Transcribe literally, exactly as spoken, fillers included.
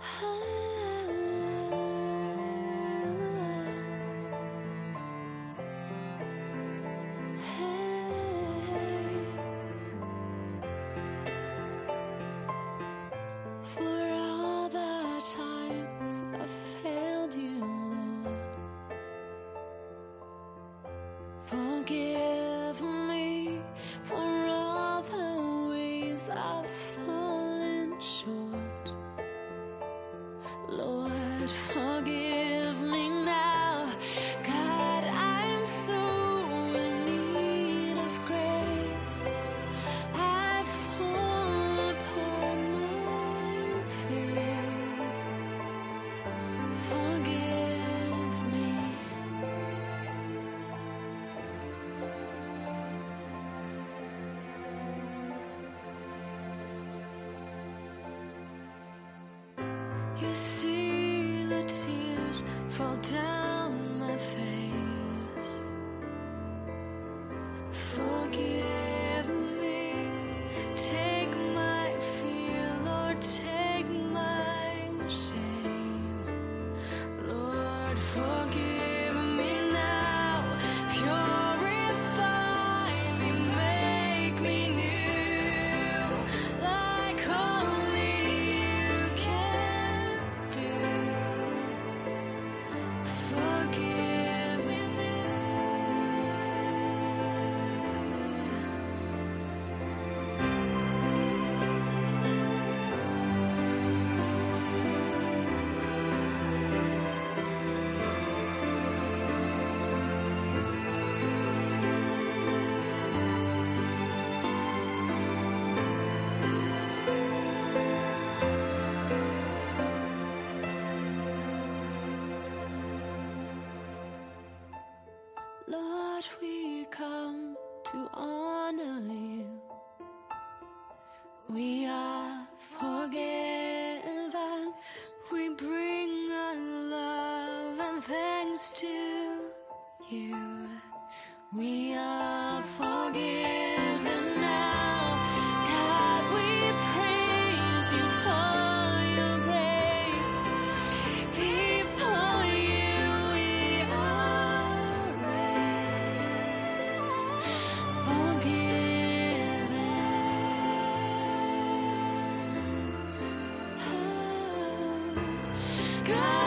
Forgive me for all the ways I've fallen short. Lord, forgive me now. God, I'm so in need of grace. I fall upon my face. Forgive me. You see the tears fall down my face. Forgive me. Take my fear, Lord, take my shame. Lord, forgive me now. Purify me, make me new, like only you can. Forgive me Lord, we come to honor you. We are forgiven. We bring our love and thanks to you. We are forgiven now. God, we praise you for your grace. Before you we are raised, forgiven. Oh, God.